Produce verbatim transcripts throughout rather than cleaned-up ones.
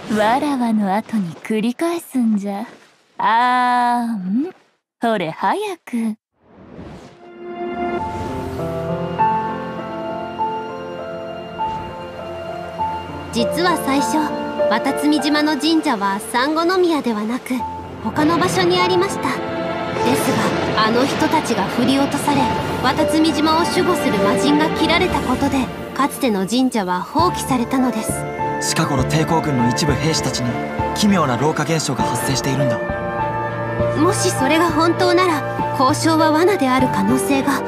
わらわの後に繰り返すんじゃ。あーん、ほれ早く。 実は最初、渡積島の神社は珊瑚宮ではなく他の場所にありました。ですがあの人たちが振り落とされ、渡積島を守護する魔人が切られたことで、かつての神社は放棄されたのです。 近頃抵抗軍の一部兵士たちに奇妙な老化現象が発生しているんだ。 もしそれが本当なら、交渉は罠である可能性が。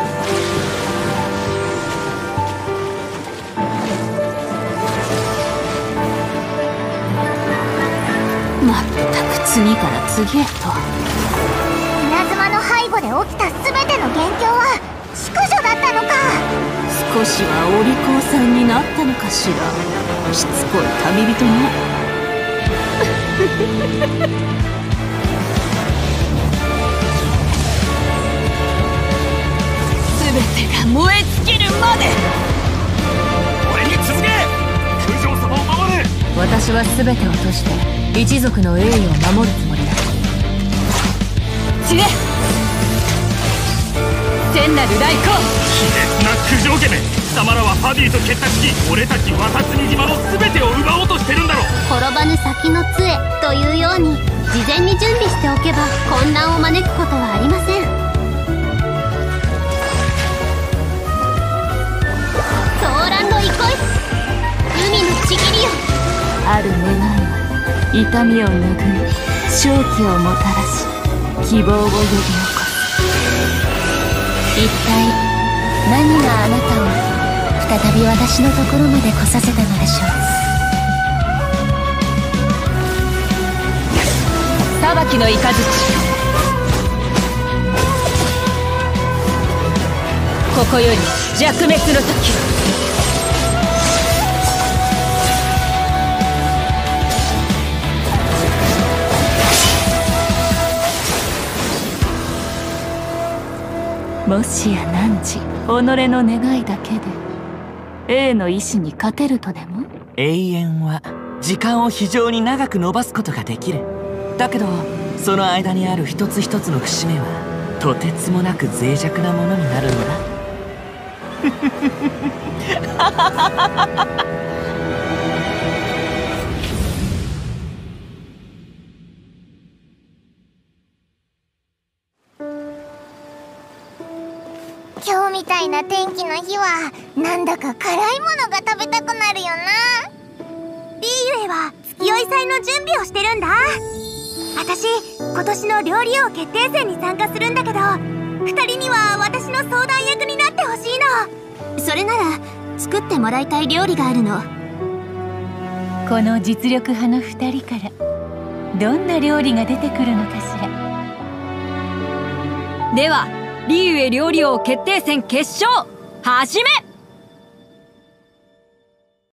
まったく次から次へと。 稲妻の背後で起きた全ての元凶は淑女だったのか。 少しはお利口さんになったのかしら。しつこい旅人ね。全てが燃え尽きるまで。 俺に続け、九条様を守れ。 私は全てを閉じて一族の栄誉を守るつもりだ。散れ、天なる来光。 卑劣な九条家め、貴様らはファディと結託し、俺たち渡積島の全てを奪おうとしてるんだろ。 転ばぬ先の杖というように、事前に準備しておけば混乱を招くことはありません。ソーランドイコイ、海のちぎりよ。 ある願いは痛みを拭い、勝機をもたらし、希望を呼び起こす。一体何があなたを再び私のところまで来させたのでしょう。裁きの雷、ここより弱滅の時。もしや汝、己の願いだけで A の意志に勝てるとでも。 永遠は時間を非常に長く伸ばすことができる。だけどその間にある一つ一つの節目はとてつもなく脆弱なものになるのだ。 今日みたいな天気の日はなんだか辛いものが食べたくなるよな。リーユエは月酔い祭の準備をしてるんだ。私今年の料理王決定戦に参加するんだけど、ふたりには私の相談役になってほしいの。 それなら作ってもらいたい料理があるの。 この実力派のふたりからどんな料理が出てくるのかしら。ではリーユエ料理王決定戦決勝始め。